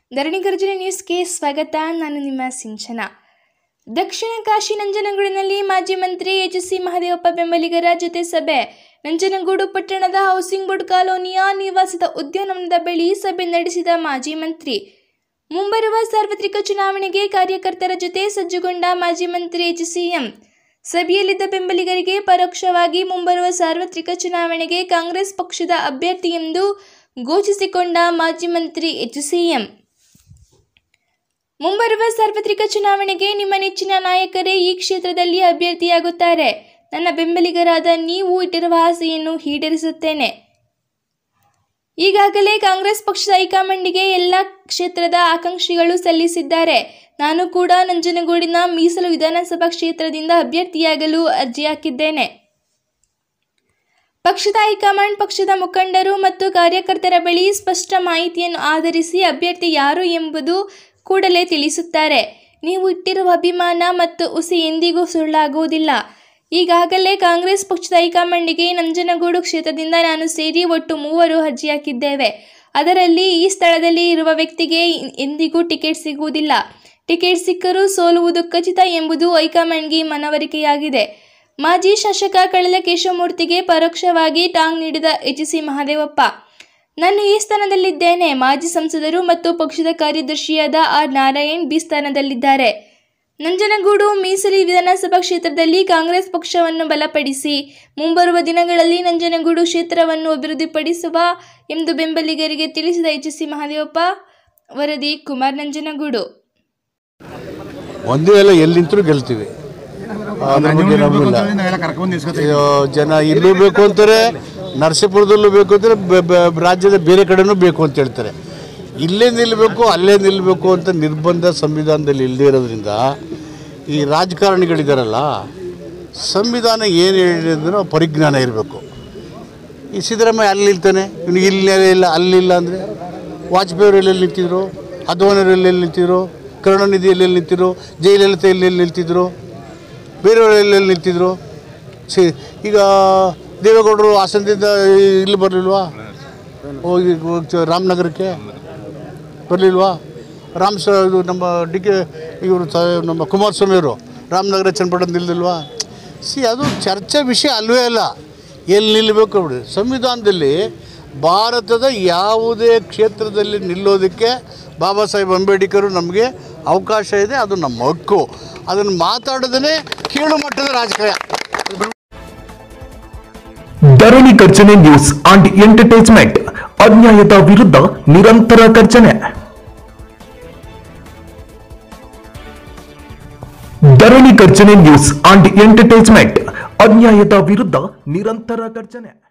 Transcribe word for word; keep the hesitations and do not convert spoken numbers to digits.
ಧರಣಿ ಗರ್ಜನೆ ನ್ಯೂಸ್ಗೆ ಸ್ವಾಗತ. ನಾನು ನಿಮ್ಮ ಸಿಂಚನ. ದಕ್ಷಿಣ ಕಾಶಿ ನಂಜನಗೂಡಿನಲ್ಲಿ ಮಾಜಿ ಮಂತ್ರಿ ಎಚ್ ಸಿ ಮಹದೇವಪ್ಪ ಬೆಂಬಲಿಗರ ಜೊತೆ ಸಭೆ. ನಂಜನಗೂಡು ಪಟ್ಟಣದ ಹೌಸಿಂಗ್ ಬೋರ್ಡ್ ಕಾಲೋನಿಯ ನಿವಾಸದ ಉದ್ಯಾನವನದ ಬಳಿ ಸಭೆ ನಡೆಸಿದ ಮಾಜಿ ಮಂತ್ರಿ. ಮುಂಬರುವ ಸಾರ್ವತ್ರಿಕ ಚುನಾವಣೆಗೆ ಕಾರ್ಯಕರ್ತರ ಜೊತೆ ಸಜ್ಜುಗೊಂಡ ಮಾಜಿ ಮಂತ್ರಿ ಎಚ್ ಸಿ ಎಂ. ಸಭೆಯಲ್ಲಿದ್ದ ಬೆಂಬಲಿಗರಿಗೆ ಪರೋಕ್ಷವಾಗಿ ಮುಂಬರುವ ಸಾರ್ವತ್ರಿಕ ಚುನಾವಣೆಗೆ ಕಾಂಗ್ರೆಸ್ ಪಕ್ಷದ ಅಭ್ಯರ್ಥಿ ಎಂದು ಘೋಷಿಸಿಕೊಂಡ ಮಾಜಿ ಮಂತ್ರಿ ಎಚ್ ಸಿ ಎಂ. ಮುಂಬರುವ ಸಾರ್ವತ್ರಿಕ ಚುನಾವಣೆಗೆ ನಿಮ್ಮ ನೆಚ್ಚಿನ ನಾಯಕರೇ ಈ ಕ್ಷೇತ್ರದಲ್ಲಿ ಅಭ್ಯರ್ಥಿಯಾಗುತ್ತಾರೆ. ನನ್ನ ಬೆಂಬಲಿಗರಾದ ನೀವು ಇಟ್ಟಿರುವ ಆಸೆಯನ್ನು ಈಡೇರಿಸುತ್ತೇನೆ. ಈಗಾಗಲೇ ಕಾಂಗ್ರೆಸ್ ಪಕ್ಷದ ಹೈಕಮಾಂಡ್ಗೆ ಎಲ್ಲ ಕ್ಷೇತ್ರದ ಆಕಾಂಕ್ಷಿಗಳು ಸಲ್ಲಿಸಿದ್ದಾರೆ. ನಾನು ಕೂಡ ನಂಜನಗೂಡಿನ ಮೀಸಲು ವಿಧಾನಸಭಾ ಕ್ಷೇತ್ರದಿಂದ ಅಭ್ಯರ್ಥಿಯಾಗಲು ಅರ್ಜಿ ಹಾಕಿದ್ದೇನೆ. ಪಕ್ಷದ ಹೈಕಮಾಂಡ್ ಪಕ್ಷದ ಮುಖಂಡರು ಮತ್ತು ಕಾರ್ಯಕರ್ತರ ಬಳಿ ಸ್ಪಷ್ಟ ಮಾಹಿತಿಯನ್ನು ಆಧರಿಸಿ ಅಭ್ಯರ್ಥಿ ಯಾರು ಎಂಬುದು ಕೂಡಲೇ ತಿಳಿಸುತ್ತಾರೆ. ನೀವು ಇಟ್ಟಿರುವ ಅಭಿಮಾನ ಮತ್ತು ಹುಸಿ ಎಂದಿಗೂ ಸುಳ್ಳಾಗುವುದಿಲ್ಲ. ಈಗಾಗಲೇ ಕಾಂಗ್ರೆಸ್ ಪಕ್ಷದ ಹೈಕಮಾಂಡ್ಗೆ ನಂಜನಗೂಡು ಕ್ಷೇತ್ರದಿಂದ ನಾನು ಸೇರಿ ಒಟ್ಟು ಮೂವರು ಅರ್ಜಿ ಹಾಕಿದ್ದೇವೆ. ಅದರಲ್ಲಿ ಈ ಸ್ಥಳದಲ್ಲಿ ಇರುವ ವ್ಯಕ್ತಿಗೆ ಎಂದಿಗೂ ಟಿಕೆಟ್ ಸಿಗುವುದಿಲ್ಲ. ಟಿಕೆಟ್ ಸಿಕ್ಕರೂ ಸೋಲುವುದು ಖಚಿತ ಎಂಬುದು ಹೈಕಮಾಂಡ್ಗೆ ಮನವರಿಕೆಯಾಗಿದೆ. ಮಾಜಿ ಶಾಸಕ ಕಳಲೆ ಕೇಶವಮೂರ್ತಿಗೆ ಪರೋಕ್ಷವಾಗಿ ಟಾಂಗ್ ನೀಡಿದ ಎಚ್ ಸಿ ಮಹದೇವಪ್ಪ. ನಾನು ಈ ಸ್ಥಾನದಲ್ಲಿದ್ದೇನೆ. ಮಾಜಿ ಸಂಸದರು ಮತ್ತು ಪಕ್ಷದ ಕಾರ್ಯದರ್ಶಿಯಾದ ಆರ್ ನಾರಾಯಣ್ ಬಿ ಸ್ಥಾನದಲ್ಲಿದ್ದಾರೆ. ನಂಜನಗೂಡು ಮೀಸಲು ವಿಧಾನಸಭಾ ಕ್ಷೇತ್ರದಲ್ಲಿ ಕಾಂಗ್ರೆಸ್ ಪಕ್ಷವನ್ನು ಬಲಪಡಿಸಿ ಮುಂಬರುವ ದಿನಗಳಲ್ಲಿ ನಂಜನಗೂಡು ಕ್ಷೇತ್ರವನ್ನು ಅಭಿವೃದ್ಧಿಪಡಿಸುವ ಎಂದು ಬೆಂಬಲಿಗರಿಗೆ ತಿಳಿಸಿದ ಎಚ್ ಸಿ ಮಹದೇವಪ್ಪ. ವರದಿ ಕುಮಾರ್, ನಂಜನಗೂಡು. ಒಂದೇ ಎಲ್ಲ ಎಲ್ಲಿ ನಿಂತರೂ ಗೆಲ್ತೀವಿ. ಜನ ಇಲ್ಲೂ ಬೇಕು ಅಂತಾರೆ, ನರಸೀಪುರದಲ್ಲೂ ಬೇಕು ಅಂತಾರೆ, ರಾಜ್ಯದ ಬೇರೆ ಕಡೆನೂ ಬೇಕು ಅಂತ ಹೇಳ್ತಾರೆ. ಇಲ್ಲೇ ನಿಲ್ಲಬೇಕು ಅಲ್ಲೇ ನಿಲ್ಲಬೇಕು ಅಂತ ನಿರ್ಬಂಧ ಸಂವಿಧಾನದಲ್ಲಿ ಇಲ್ಲದೇ ಇರೋದ್ರಿಂದ ಈ ರಾಜಕಾರಣಿಗಳಿದಾರಲ್ಲ, ಸಂವಿಧಾನ ಏನು ಹೇಳಿದ್ರೆ ಪರಿಜ್ಞಾನ ಇರಬೇಕು. ಈ ಸಿದ್ದರಾಮಯ್ಯ ಅಲ್ಲಿ ನಿಲ್ತಾನೆ, ಇವನಿಗೆ ಇಲ್ಲಿ ಇಲ್ಲ ಅಲ್ಲಿಲ್ಲ ಅಂದರೆ ವಾಜಪೇಯಿ ಎಲ್ಲೆಲ್ಲಿ ನಿಂತಿದ್ರು, ಅದ್ವಾನಿಯವರು ಎಲ್ಲೆಲ್ಲಿ ನಿಂತಿದ್ರು, ಕರುಣಾನಿಧಿ ಎಲ್ಲೆಲ್ಲಿ ನಿಂತಿದ್ರು, ಜಯಲಲಿತಾ ಎಲ್ಲೆಲ್ಲಿ ನಿಲ್ತಿದ್ರು, ಬೇರೆಯವರು ಎಲ್ಲೆಲ್ಲಿ ನಿಲ್ತಿದ್ರು. ಸಿ ಈಗ ದೇವೇಗೌಡರು ಹಾಸನದಿಂದ ಇಲ್ಲಿ ಬರಲಿಲ್ವಾ, ಹೋಗಿ ರಾಮನಗರಕ್ಕೆ ಬರಲಿಲ್ವಾ? ರಾಮ್ ಸ ಇದು ನಮ್ಮ ಡಿ ಕೆ ಇವರು ನಮ್ಮ ಕುಮಾರಸ್ವಾಮಿಯವರು ರಾಮನಗರ ಚನ್ನಪಟ್ಟಣ ನಿಲ್ದಿಲ್ವಾ? ಸಿ ಅದು ಚರ್ಚೆ ವಿಷಯ ಅಲ್ವೇ ಅಲ್ಲ. ಎಲ್ಲಿ ನಿಲ್ಲಬೇಕು ಬಿಡಿ. ಸಂವಿಧಾನದಲ್ಲಿ ಭಾರತದ ಯಾವುದೇ ಕ್ಷೇತ್ರದಲ್ಲಿ ನಿಲ್ಲೋದಕ್ಕೆ ಬಾಬಾ ಸಾಹೇಬ್ ಅಂಬೇಡ್ಕರ್ ನಮಗೆ ಅವಕಾಶ ಇದೆ. ಅದು ನಮ್ಮ ಹಕ್ಕು. ಅದನ್ನು ಮಾತಾಡೋದೇ ಕೀಳು ಮಟ್ಟದ ರಾಜಕೀಯ. Dharani Garjane news and entertainment. ಅನ್ಯಾಯದ ವಿರುದ್ಧ ನಿರಂತರ ಗರ್ಜನೆ. Dharani Garjane news and entertainment. ಅನ್ಯಾಯದ ವಿರುದ್ಧ ನಿರಂತರ ಗರ್ಜನೆ.